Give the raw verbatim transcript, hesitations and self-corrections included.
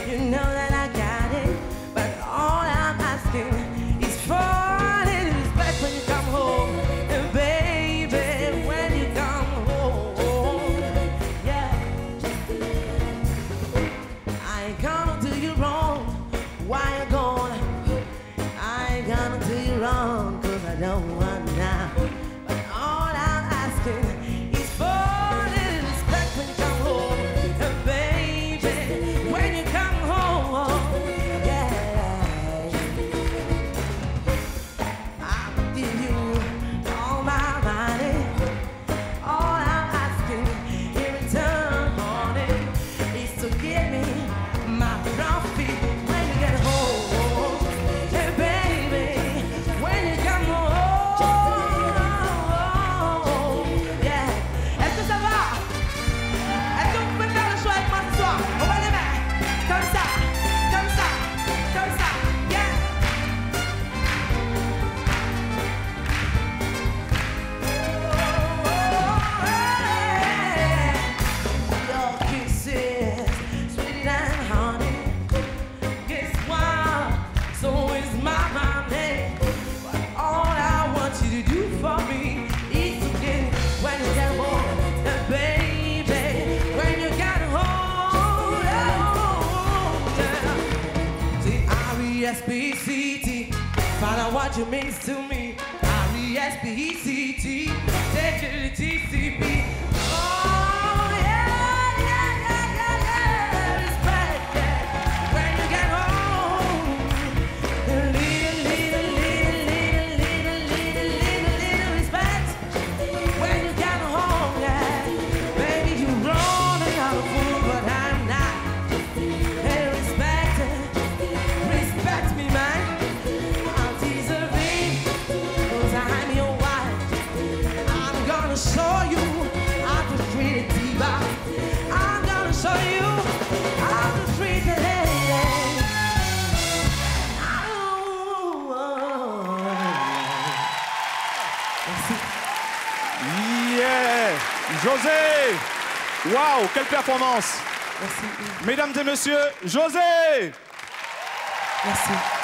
You know that I got it, but all I'm asking is for a little respect when you come home. And baby, when you come home, yeah. I ain't gonna do you wrong. Why you gonna? I ain't gonna do you wrong, cause I don't want now. But all I'm asking is for a little respect when you come home. And baby, when you come home, yeah. I'll give you all my money. All I'm asking in return, honey, is to give me my trophy when you get home. Hey baby, when you come home, yeah. Est-ce que ça va? Est-ce que vous pouvez faire le choix avec moi ce soir? On va les mains, comme ça, comme ça, comme ça, yeah. Your kisses, sweet and honey. Guess what? So is my money. But all I want you to do for me is to get it when you get home. And baby, when you get home, yeah. See, R E S P C T, find out what you mean to me. R E S P C T, take it to the T C B. Oh, yeah, yeah, yeah, yeah, yeah. Respect, yeah. When you get home, a little, little, little, little, little, little, little, little respect. When you get home, yeah. Baby, you're running out of food, but I'm not. Hey, respect, respect me, man. I'm deserving, cause I'm your wife. I'm gonna show you how to treat a diva. I'm gonna show you how to treat a lady. Oh, merci. Yeah! José! Waouh, quelle performance! Merci. Mesdames et messieurs, José! Merci.